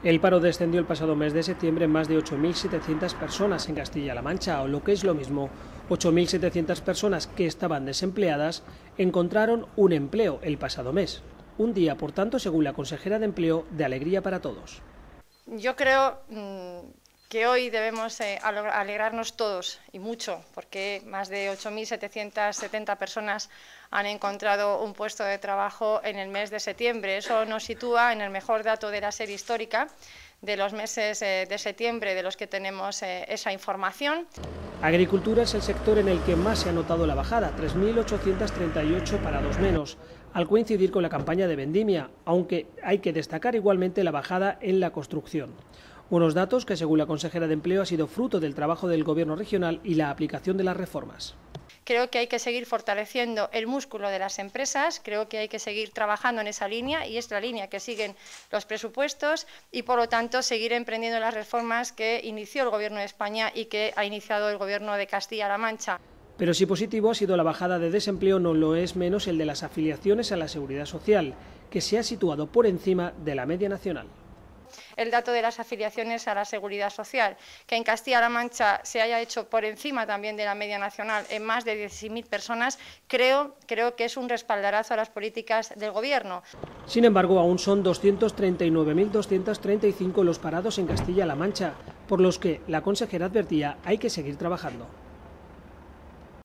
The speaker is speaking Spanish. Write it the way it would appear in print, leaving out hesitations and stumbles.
El paro descendió el pasado mes de septiembre en más de 8.700 personas en Castilla-La Mancha, o lo que es lo mismo, 8.700 personas que estaban desempleadas encontraron un empleo el pasado mes. Un día, por tanto, según la consejera de Empleo, de alegría para todos. Yo creo que hoy debemos alegrarnos todos, y mucho, porque más de 8.770 personas han encontrado un puesto de trabajo en el mes de septiembre. Eso nos sitúa en el mejor dato de la serie histórica de los meses de septiembre de los que tenemos esa información. Agricultura es el sector en el que más se ha notado la bajada, 3.838 parados menos, al coincidir con la campaña de vendimia, aunque hay que destacar igualmente la bajada en la construcción. Unos datos que, según la consejera de Empleo, ha sido fruto del trabajo del Gobierno regional y la aplicación de las reformas. Creo que hay que seguir fortaleciendo el músculo de las empresas, creo que hay que seguir trabajando en esa línea y es la línea que siguen los presupuestos y, por lo tanto, seguir emprendiendo las reformas que inició el Gobierno de España y que ha iniciado el Gobierno de Castilla-La Mancha. Pero si positivo ha sido la bajada de desempleo, no lo es menos el de las afiliaciones a la Seguridad Social, que se ha situado por encima de la media nacional. El dato de las afiliaciones a la Seguridad Social, que en Castilla-La Mancha se haya hecho por encima también de la media nacional en más de 16.000 personas, creo que es un respaldarazo a las políticas del Gobierno. Sin embargo, aún son 239.235 los parados en Castilla-La Mancha, por los que la consejera advertía hay que seguir trabajando.